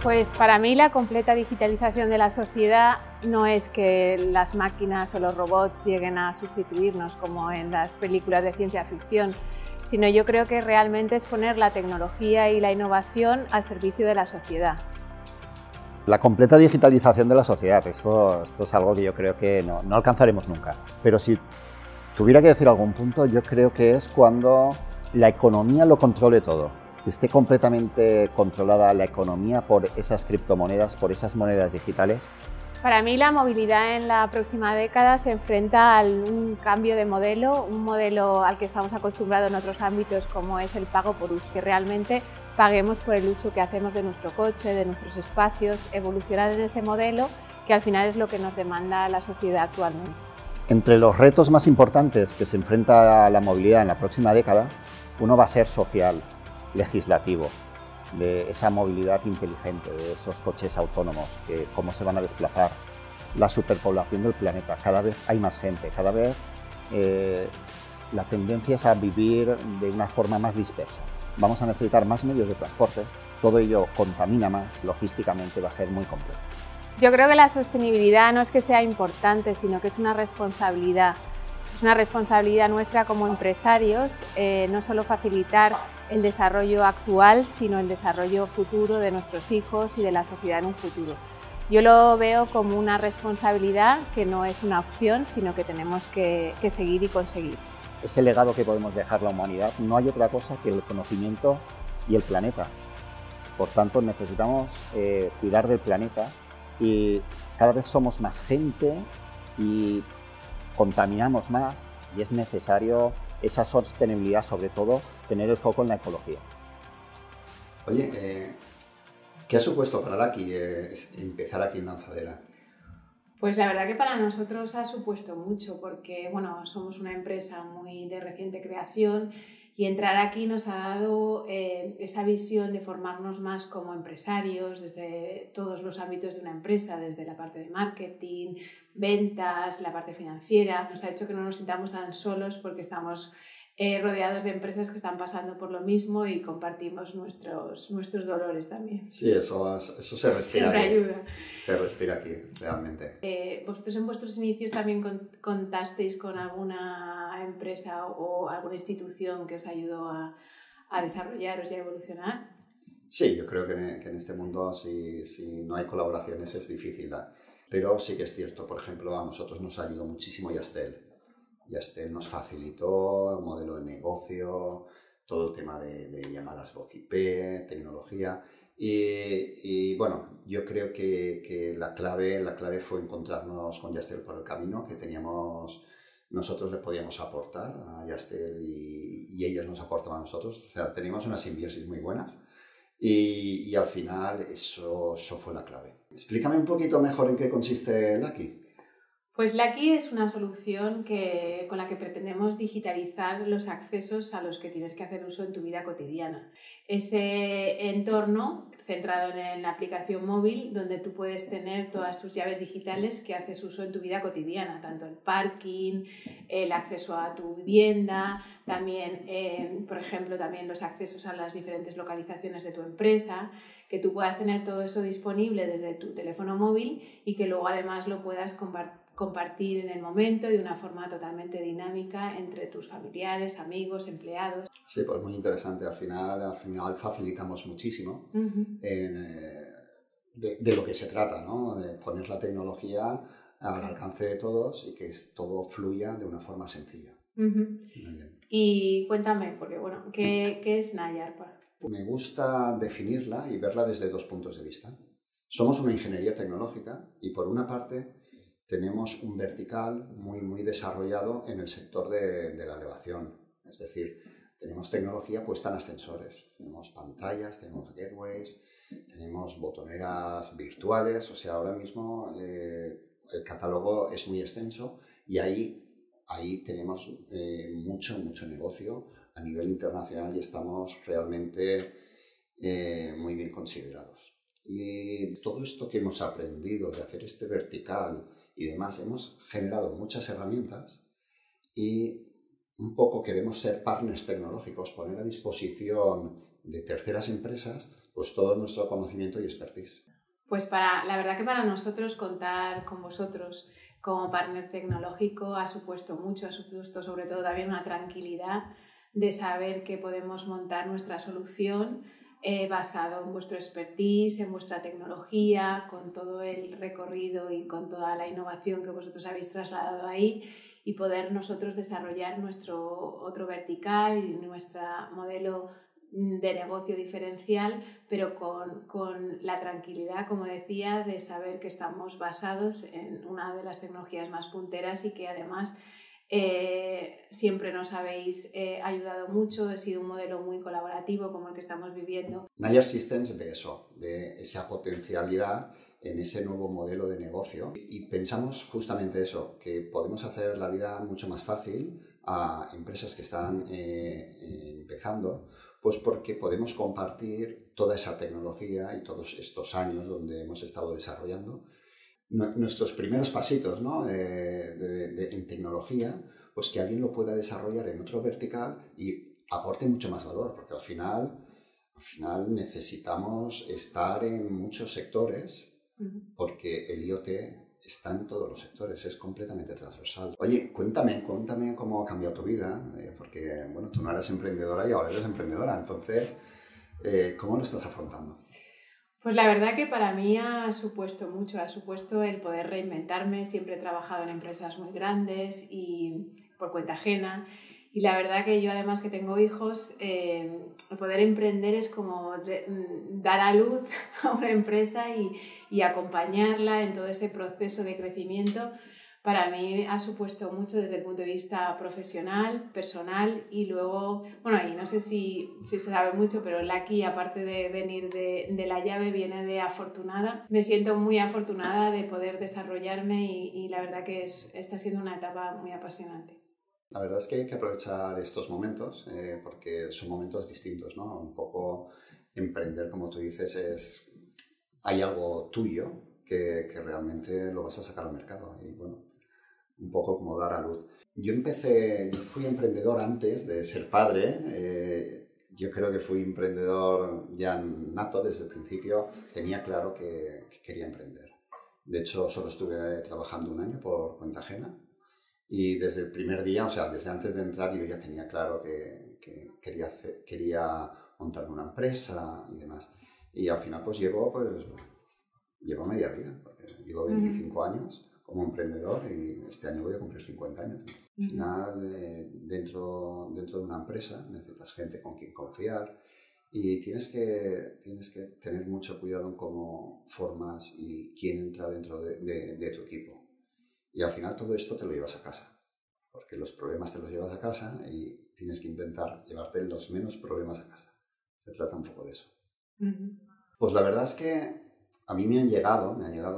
Pues para mí la completa digitalización de la sociedad no es que las máquinas o los robots lleguen a sustituirnos como en las películas de ciencia ficción, sino yo creo que realmente es poner la tecnología y la innovación al servicio de la sociedad. La completa digitalización de la sociedad, esto es algo que yo creo que no alcanzaremos nunca. Pero si tuviera que decir algún punto, yo creo que es cuando la economía lo controle todo. Que esté completamente controlada la economía por esas criptomonedas, por esas monedas digitales. Para mí la movilidad en la próxima década se enfrenta a un cambio de modelo, un modelo al que estamos acostumbrados en otros ámbitos como es el pago por uso, que realmente paguemos por el uso que hacemos de nuestro coche, de nuestros espacios, evolucionar en ese modelo que al final es lo que nos demanda la sociedad actualmente. Entre los retos más importantes que se enfrenta la movilidad en la próxima década, uno va a ser social, legislativo, de esa movilidad inteligente, de esos coches autónomos, que cómo se van a desplazar, la superpoblación del planeta, cada vez hay más gente, cada vez la tendencia es a vivir de una forma más dispersa. Vamos a necesitar más medios de transporte, todo ello contamina más, logísticamente va a ser muy complejo. Yo creo que la sostenibilidad no es que sea importante, sino que es una responsabilidad. Es una responsabilidad nuestra como empresarios, no solo facilitar el desarrollo actual, sino el desarrollo futuro de nuestros hijos y de la sociedad en un futuro. Yo lo veo como una responsabilidad que no es una opción, sino que tenemos que seguir y conseguir. Ese legado que podemos dejar a la humanidad no hay otra cosa que el conocimiento y el planeta. Por tanto, necesitamos cuidar del planeta y cada vez somos más gente y contaminamos más y es necesario esa sostenibilidad, sobre todo tener el foco en la ecología. Oye, ¿qué ha supuesto para Lucky empezar aquí en Lanzadera? Pues la verdad que para nosotros ha supuesto mucho porque bueno, somos una empresa muy de reciente creación y entrar aquí nos ha dado esa visión de formarnos más como empresarios desde todos los ámbitos de una empresa, desde la parte de marketing, ventas, la parte financiera. Nos ha hecho que no nos sintamos tan solos porque estamos rodeados de empresas que están pasando por lo mismo y compartimos nuestros dolores también. Sí, eso se respira. Siempre aquí. ayuda. Se respira aquí, realmente. ¿Vosotros en vuestros inicios también contasteis con alguna empresa o alguna institución que os ayudó a desarrollaros y a evolucionar? Sí, yo creo que en este mundo si no hay colaboraciones es difícil. Pero sí que es cierto, por ejemplo, a nosotros nos ayudó muchísimo Yastel. Yastel nos facilitó el modelo de negocio, todo el tema de llamadas voz IP, tecnología. Y bueno, yo creo que la clave fue encontrarnos con Yastel por el camino, que nosotros le podíamos aportar a Yastel y ellos nos aportaban a nosotros. O sea, teníamos unas simbiosis muy buenas y al final eso fue la clave. Explícame un poquito mejor en qué consiste Lucky. Pues Lucky es una solución con la que pretendemos digitalizar los accesos a los que tienes que hacer uso en tu vida cotidiana. Ese entorno centrado en la aplicación móvil donde tú puedes tener todas tus llaves digitales que haces uso en tu vida cotidiana, tanto el parking, el acceso a tu vivienda, también, por ejemplo, también los accesos a las diferentes localizaciones de tu empresa, que tú puedas tener todo eso disponible desde tu teléfono móvil y que luego además lo puedas compartir en el momento de una forma totalmente dinámica entre tus familiares, amigos, empleados. Sí, pues muy interesante. Al final facilitamos muchísimo de lo que se trata, ¿no? De poner la tecnología al alcance de todos y que todo fluya de una forma sencilla. Muy bien. Y cuéntame, porque bueno, ¿qué es Nayar? Me gusta definirla y verla desde dos puntos de vista. Somos una ingeniería tecnológica y por una parte tenemos un vertical muy desarrollado en el sector de la elevación. Es decir, tenemos tecnología puesta en ascensores. Tenemos pantallas, tenemos gateways, tenemos botoneras virtuales. O sea, ahora mismo el catálogo es muy extenso y ahí tenemos mucho negocio a nivel internacional y estamos realmente muy bien considerados. Y todo esto que hemos aprendido de hacer este vertical y demás, hemos generado muchas herramientas y un poco queremos ser partners tecnológicos, poner a disposición de terceras empresas pues todo nuestro conocimiento y expertise. Pues la verdad que para nosotros contar con vosotros como partner tecnológico ha supuesto mucho, ha supuesto sobre todo también una tranquilidad de saber que podemos montar nuestra solución basado en vuestro expertise, en vuestra tecnología, con todo el recorrido y con toda la innovación que vosotros habéis trasladado ahí y poder nosotros desarrollar nuestro otro vertical y nuestro modelo de negocio diferencial, pero con la tranquilidad, como decía, de saber que estamos basados en una de las tecnologías más punteras y que además siempre nos habéis ayudado mucho, ha sido un modelo muy colaborativo como el que estamos viviendo. Nayax Systems ve eso, ve esa potencialidad en ese nuevo modelo de negocio y pensamos justamente eso, que podemos hacer la vida mucho más fácil a empresas que están empezando, pues porque podemos compartir toda esa tecnología y todos estos años donde hemos estado desarrollando nuestros primeros pasitos, ¿no? En tecnología, pues que alguien lo pueda desarrollar en otro vertical y aporte mucho más valor, porque al final necesitamos estar en muchos sectores, porque el IoT está en todos los sectores, es completamente transversal. Oye, cuéntame cómo ha cambiado tu vida, porque bueno, tú no eras emprendedora y ahora eres emprendedora, entonces, ¿cómo lo estás afrontando? Pues la verdad que para mí ha supuesto mucho, ha supuesto el poder reinventarme. Siempre he trabajado en empresas muy grandes y por cuenta ajena. Y la verdad que yo, además que tengo hijos, poder emprender es como dar a luz a una empresa y acompañarla en todo ese proceso de crecimiento. Para mí ha supuesto mucho desde el punto de vista profesional, personal y luego, bueno, y no sé si se sabe mucho, pero Lucky, aparte de venir de la llave, viene de afortunada. Me siento muy afortunada de poder desarrollarme y la verdad que está siendo una etapa muy apasionante. La verdad es que hay que aprovechar estos momentos porque son momentos distintos, ¿no? Un poco emprender, como tú dices, hay algo tuyo que realmente lo vas a sacar al mercado y bueno, un poco como dar a luz. Yo fui emprendedor antes de ser padre, yo creo que fui emprendedor ya nato desde el principio, tenía claro que quería emprender. De hecho, solo estuve trabajando un año por cuenta ajena. Y desde el primer día, o sea, desde antes de entrar, yo ya tenía claro que quería montarme una empresa y demás. Y al final, pues llevo media vida, porque llevo 25 años como emprendedor y este año voy a cumplir 50 años. Al final, dentro de una empresa necesitas gente con quien confiar y tienes que tener mucho cuidado en cómo formas y quién entra dentro de tu equipo. Y al final todo esto te lo llevas a casa, porque los problemas te los llevas a casa y tienes que intentar llevarte los menos problemas a casa. Se trata un poco de eso. Pues la verdad es que a mí me han llegado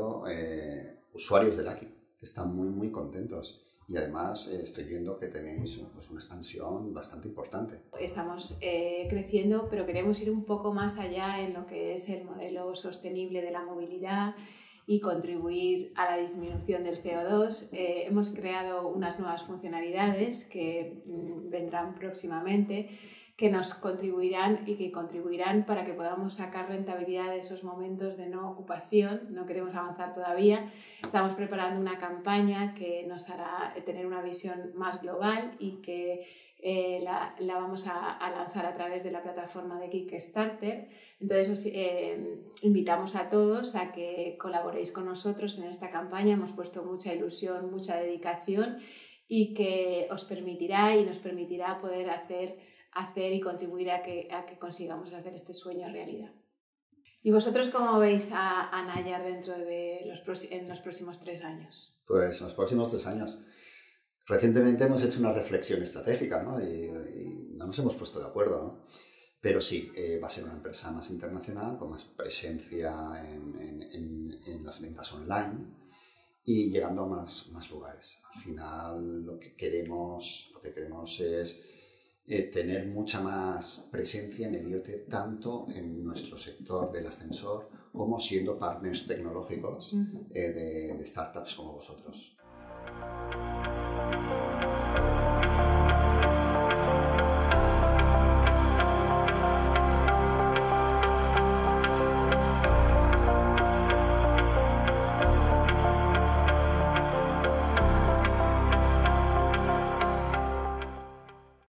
usuarios de Lucky que están muy, muy contentos. Y además estoy viendo que tenéis pues, una expansión bastante importante. Estamos creciendo, pero queremos ir un poco más allá en lo que es el modelo sostenible de la movilidad y contribuir a la disminución del CO2. Hemos creado unas nuevas funcionalidades que vendrán próximamente, que nos contribuirán y que contribuirán para que podamos sacar rentabilidad de esos momentos de no ocupación. No queremos avanzar todavía. Estamos preparando una campaña que nos hará tener una visión más global y que la vamos a lanzar a través de la plataforma de Kickstarter. Entonces os invitamos a todos a que colaboréis con nosotros en esta campaña. Hemos puesto mucha ilusión, mucha dedicación y que os permitirá y nos permitirá poder hacer y contribuir a que consigamos hacer este sueño realidad. ¿Y vosotros cómo veis a Nayax dentro de en los próximos 3 años? Pues en los próximos 3 años. Recientemente hemos hecho una reflexión estratégica, ¿no? Y no nos hemos puesto de acuerdo, ¿no? Pero sí, va a ser una empresa más internacional, con más presencia en las ventas online y llegando a más lugares. Al final lo que queremos es tener mucha más presencia en el IoT, tanto en nuestro sector del ascensor como siendo partners tecnológicos de startups como vosotros.